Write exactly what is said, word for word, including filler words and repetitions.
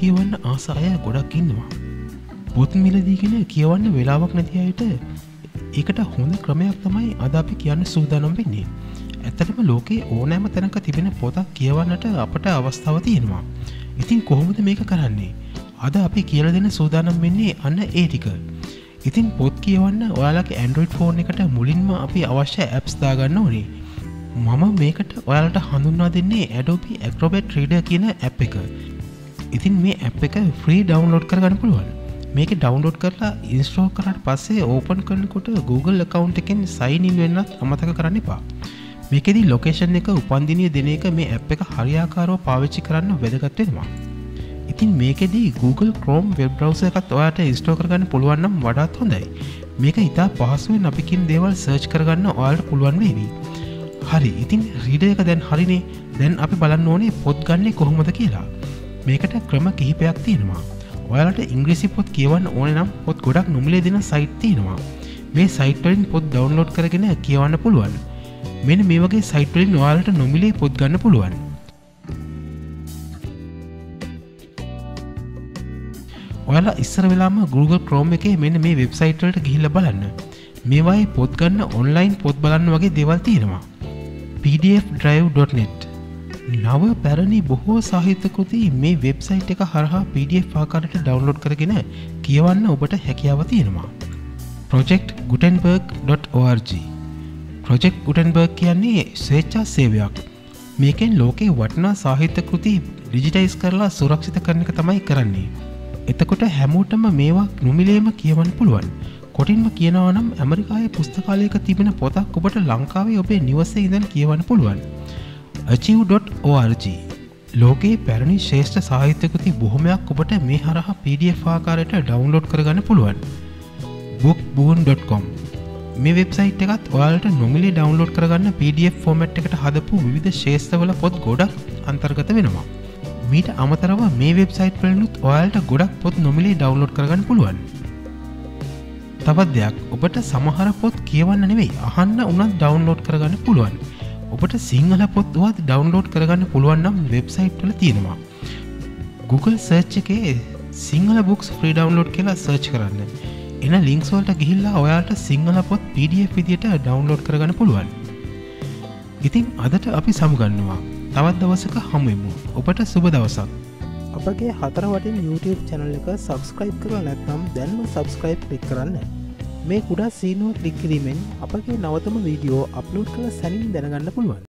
කියවන්න ආස අය ගොඩක් ඉන්නවා. පොත් මිලදීගෙන කියවන්න වෙලාවක් නැති අයට ඒකට හොඳ ක්‍රමයක් තමයි අද අපි කියන්න සූදානම් වෙන්නේ. ඇත්තටම ලෝකේ ඕනෑම තැනක තිබෙන පොතක් කියවන්නට අපට අවස්ථාව තියෙනවා. ඉතින් කොහොමද මේක කරන්නේ? අද අපි කියලා දෙන්න සූදානම් වෙන්නේ අන්න ඒ ටික. ඉතින් පොත් කියවන්න ඔයාලගේ Android ෆෝන් එකට මුලින්ම අපි අවශ්‍ය apps දාගන්න ඕනේ. මම මේකට ඔයාලට හඳුන්වා දෙන්නේ Adobe Acrobat Reader කියන app එක. ඉතින් මේ app එක free download කරගන්න පුළුවන්. මේක download කරලා install කරාට පස්සේ open කරනකොට Google account එකෙන් sign in වෙන්නත් අමතක කරන්න එපා. මේකෙදි location එක උපන්දිනය දෙන එක මේ app එක හරියාකාරව පාවිච්චි කරන්න වැදගත් වෙනවා. ඉතින් මේකෙදි Google Chrome web browser එකත් ඔයාලට install කරගන්න පුළුවන් නම් වඩාත් හොඳයි. මේක ඉතා පහසුවෙන් අපි කියන දේවල් search කරගන්න ඔයාලට පුළුවන් වේවි. හරි, ඉතින් reader එක දැන් හරිනේ. දැන් අපි බලන්න ඕනේ පොත් ගන්නෙ කොහොමද කියලා. මේකට ක්‍රම කිහිපයක් තියෙනවා. ඔයාලට ඉංග්‍රීසි පොත් කියවන්න ඕනේ නම් පොත් ගොඩක් නොමිලේ දෙන site තියෙනවා. මේ site වලින් පොත් download කරගෙන කියවන්න පුළුවන්. මෙන්න මේ වගේ site වලින් ඔයාලට නොමිලේ පොත් ගන්න පුළුවන්. ඔයාලා ඉස්සර වෙලාම Google Chrome එකේ මෙන්න මේ වෙබ්සයිට් වලට ගිහිල්ලා බලන්න. මේවායේ පොත් ගන්න ඔන්ලයින් පොත් බලන්න වගේ දේවල් තියෙනවා. p d f drive dot net නව පැරණි බොහෝ සාහිත්‍ය කෘති මේ වෙබ්සයිට් එක හරහා P D F ආකාරයට ඩවුන්ලෝඩ් කරගෙන කියවන්න ඔබට හැකියාව තියෙනවා. project gutenberg dot org project gutenberg කියන්නේ ස්වේච්ඡා සේවයක්. මේකෙන් ලෝකේ වටිනා සාහිත්‍ය කෘති ඩිජිටයිස් කරලා සුරක්ෂිත කරන එක තමයි කරන්නේ. එතකොට හැමෝටම මේවා නොමිලේම කියවන්න පුළුවන්. කොටින්ම කියනවා නම් ඇමරිකාවේ පුස්තකාලයක තිබෙන පොතක් ඔබට ලංකාවේ ඔබේ නිවසේ ඉඳන් කියවන්න පුළුවන්. achieve dot org ලෝකයේ පැරණි ශ්‍රේෂ්ඨ සාහිත්‍ය කෘති බොහොමයක් ඔබට මේ හරහා P D F ආකාරයට ඩවුන්ලෝඩ් කරගන්න පුළුවන්. bookboon dot com මේ වෙබ්සයිට් එකත් ඔයාලට නොමිලේ ඩවුන්ලෝඩ් කරගන්න P D F ෆෝමැට් එකට හදපු විවිධ ශ්‍රේෂ්ඨවල පොත් ගොඩක් අන්තර්ගත වෙනවා. මීට අමතරව මේ වෙබ්සයිට් වලිනුත් ඔයාලට ගොඩක් පොත් නොමිලේ ඩවුන්ලෝඩ් කරගන්න පුළුවන්. තවත් දෙයක්, ඔබට සමහර පොත් කියවන්න නෙවෙයි අහන්න උනත් ඩවුන්ලෝඩ් කරගන්න පුළුවන්. ඔබට සිංහල පොත් වත් ඩවුන්ලෝඩ් කරගන්න පුළුවන් නම් වෙබ්සයිට් වල තියෙනවා. Google search එකේ සිංහල books free download කියලා search කරන්න. එන links වලට ගිහිල්ලා ඔයාලට සිංහල පොත් P D F විදියට ඩවුන්ලෝඩ් කරගන්න පුළුවන්. ඉතින් අදට අපි සමුගන්නවා. තවත් දවසක හමු වෙමු. ඔබට සුබ දවසක්. අපගේ හතර වටින් YouTube channel එක subscribe කරලා නැත්නම් දැන්ම subscribe click කරන්න. මේ කුඩා සීනුව ක්ලික් කිරීමෙන් අපගේ නවතම වීඩියෝ අප්ලෝඩ් කළ සැනින් දැනගන්න පුළුවන්.